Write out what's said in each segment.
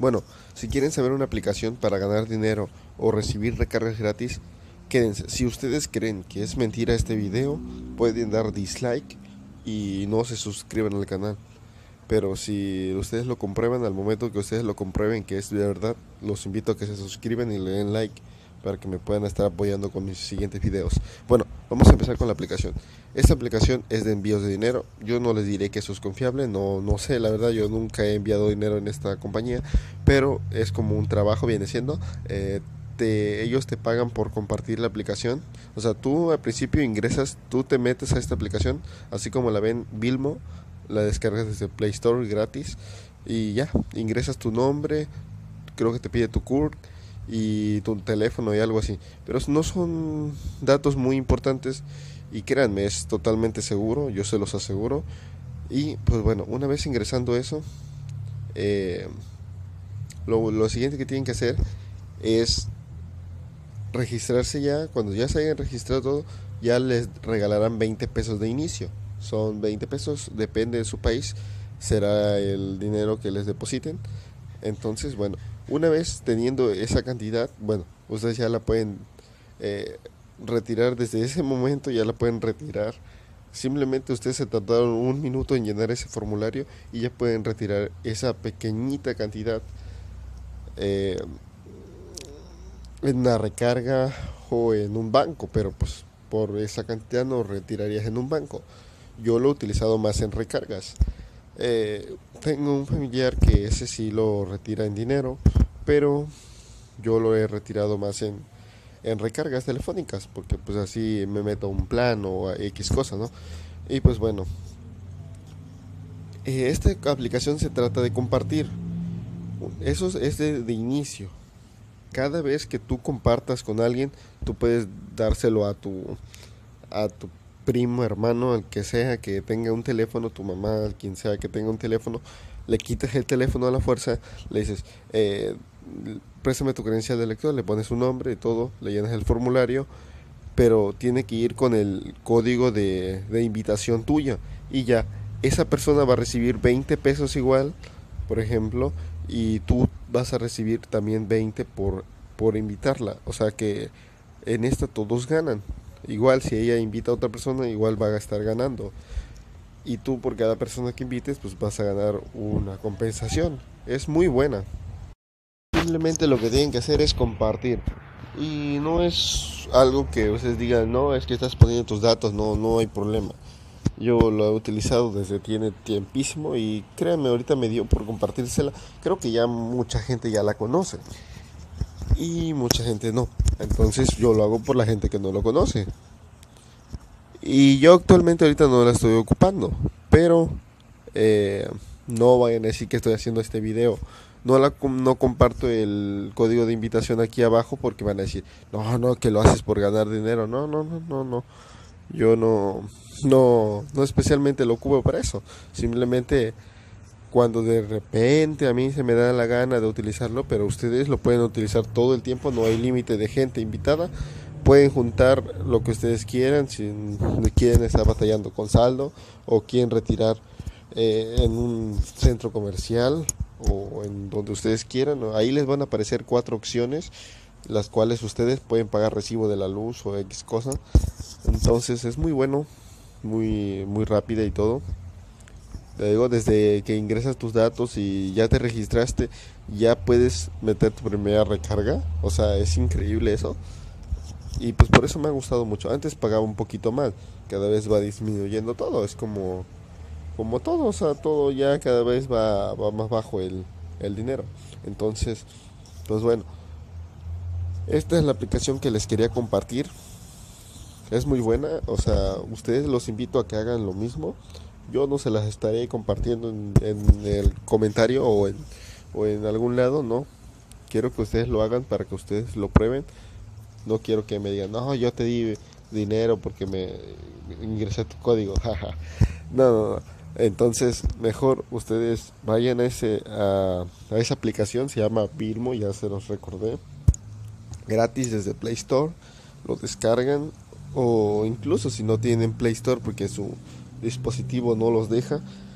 Bueno, si quieren saber una aplicación para ganar dinero o recibir recargas gratis, quédense. Si ustedes creen que es mentira este video, pueden dar dislike y no se suscriban al canal. Pero si ustedes lo comprueban, al momento que ustedes lo comprueben que es de verdad, los invito a que se suscriban y le den like para que me puedan estar apoyando con mis siguientes videos. Bueno, vamos a empezar con la aplicación. Esta aplicación es de envíos de dinero. Yo no les diré que eso es confiable, no sé, la verdad yo nunca he enviado dinero en esta compañía, pero es como un trabajo, viene siendo. Ellos te pagan por compartir la aplicación. O sea, tú al principio ingresas, tú te metes a esta aplicación, así como la ven Vilmo, la descargas desde Play Store gratis y ya, ingresas tu nombre, creo que te pide tu CURP y tu teléfono y algo así, pero no son datos muy importantes y créanme, es totalmente seguro, yo se los aseguro. Y pues bueno, una vez ingresando eso, eh, lo siguiente que tienen que hacer es registrarse ya. Cuando ya se hayan registrado todo, ya les regalarán 20 pesos de inicio. Son 20 pesos, depende de su país, será el dinero que les depositen. Entonces, bueno, una vez teniendo esa cantidad, bueno, ustedes ya la pueden eh, retirar desde ese momento, ya la pueden retirar. Simplemente ustedes se tardaron un minuto en llenar ese formulario y ya pueden retirar esa pequeñita cantidad eh, en una recarga o en un banco, pero pues por esa cantidad no retirarías en un banco. Yo lo he utilizado más en recargas. Tengo un familiar que ese sí lo retira en dinero, pero yo lo he retirado más en recargas telefónicas, porque pues así me meto a un plan o a X cosa, ¿no? Y pues bueno, esta aplicación se trata de compartir. Eso es de inicio. Cada vez que tú compartas con alguien, tú puedes dárselo a tu primo, hermano, al que sea que tenga un teléfono, tu mamá, al quien sea que tenga un teléfono, le quitas el teléfono a la fuerza, le dices, préstame tu credencial de lector, le pones su nombre y todo, le llenas el formulario, pero tiene que ir con el código de invitación tuya y ya, esa persona va a recibir 20 pesos igual, por ejemplo, y tú vas a recibir también 20 por invitarla. O sea que en esta todos ganan. Igual si ella invita a otra persona, igual va a estar ganando. Y tú por cada persona que invites, pues vas a ganar una compensación. Es muy buena. Simplemente lo que tienen que hacer es compartir. Y no es algo que ustedes digan, no, es que estás poniendo tus datos, no hay problema. Yo lo he utilizado desde tiene tiempísimo y créanme, ahorita me dio por compartírsela. Creo que ya mucha gente ya la conoce y mucha gente no. Entonces yo lo hago por la gente que no lo conoce. Y yo actualmente ahorita no la estoy ocupando, pero eh, no vayan a decir que estoy haciendo este video. No comparto el código de invitación aquí abajo porque van a decir, no, que lo haces por ganar dinero. No. Yo no especialmente lo ocupo para eso. Simplemente cuando de repente a mí se me da la gana de utilizarlo, pero ustedes lo pueden utilizar todo el tiempo, no hay límite de gente invitada. Pueden juntar lo que ustedes quieran, si quieren estar batallando con saldo o quieren retirar en un centro comercial o en donde ustedes quieran, ¿no? Ahí les van a aparecer 4 opciones, las cuales ustedes pueden pagar recibo de la luz o X cosa. Entonces es muy bueno, muy rápida y todo. Te digo, desde que ingresas tus datos y ya te registraste, ya puedes meter tu primera recarga. O sea, es increíble eso. Y pues por eso me ha gustado mucho. Antes pagaba un poquito más, cada vez va disminuyendo todo. Es como todo, o sea, todo ya cada vez va más bajo el dinero. Entonces, pues bueno, esta es la aplicación que les quería compartir. Es muy buena, o sea, ustedes los invito a que hagan lo mismo. Yo no se las estaré compartiendo en el comentario o en algún lado, no. Quiero que ustedes lo hagan para que ustedes lo prueben. No quiero que me digan, no, yo te di dinero porque me ingresé tu código, jaja. No. Entonces, mejor ustedes vayan a esa aplicación, se llama Vilmo, ya se los recordé. Gratis desde Play Store, lo descargan o incluso si no tienen Play Store porque su dispositivo no los deja,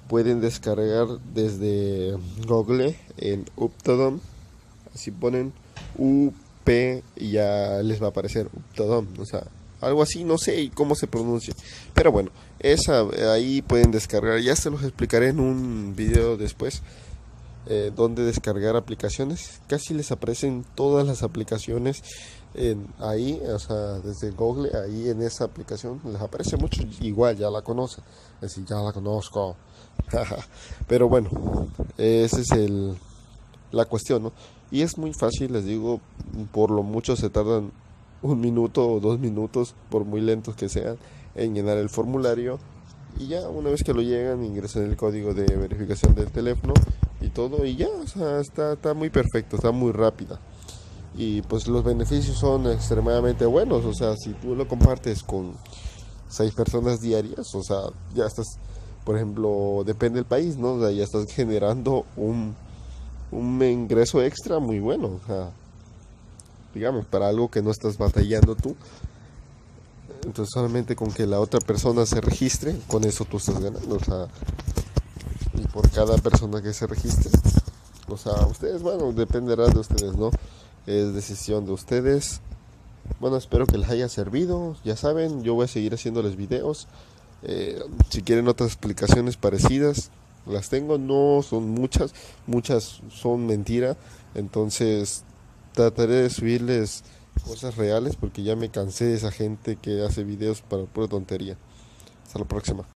pueden descargar desde Google en Uptodon. Así ponen UP y ya les va a aparecer Uptodon, o sea, algo así, no sé cómo se pronuncia, pero bueno, esa ahí pueden descargar. Ya se los explicaré en un video después, dónde descargar aplicaciones. Casi les aparecen todas las aplicaciones ahí, o sea, desde Google, ahí en esa aplicación les aparece mucho. Igual ya la conocen, es decir, ya la conozco. Pero bueno, ese es la cuestión, ¿no? Y es muy fácil, les digo, por lo mucho se tardan 1 minuto o 2 minutos, por muy lentos que sean, en llenar el formulario. Y ya una vez que lo llegan, ingresan el código de verificación del teléfono y todo, y ya, o sea, está muy perfecto, está muy rápida. Y pues los beneficios son extremadamente buenos, o sea, si tú lo compartes con 6 personas diarias, o sea, ya estás, por ejemplo, depende del país, ¿no? O sea, ya estás generando un ingreso extra muy bueno, o sea, digamos, para algo que no estás batallando tú. Entonces solamente con que la otra persona se registre, con eso tú estás ganando, o sea, y por cada persona que se registre, o sea, ustedes, bueno, dependerá de ustedes, ¿no? Es decisión de ustedes. Bueno, espero que les haya servido. Ya saben, yo voy a seguir haciéndoles videos. Si quieren otras explicaciones parecidas, las tengo. No son muchas, muchas son mentira. Entonces trataré de subirles cosas reales porque ya me cansé de esa gente que hace videos para pura tontería. Hasta la próxima.